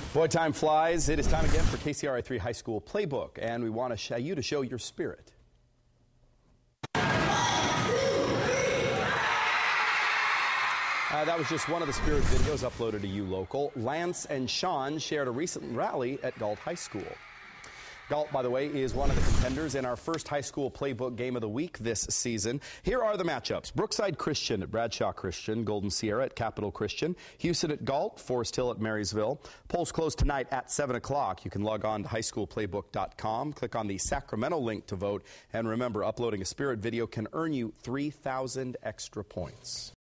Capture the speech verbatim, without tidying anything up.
Boy, time flies. It is time again for K C R I three High School Playbook, and we want to show you to show your spirit. Uh, that was just one of the spirit videos uploaded to you local. Lance and Sean shared a recent rally at Galt High School. Galt, by the way, is one of the contenders in our first high school playbook game of the week this season. Here are the matchups. Brookside Christian at Bradshaw Christian, Golden Sierra at Capital Christian, Houston at Galt, Forest Hill at Marysville. Polls close tonight at seven o'clock. You can log on to high school playbook dot com, click on the Sacramento link to vote, and remember, uploading a spirit video can earn you three thousand extra points.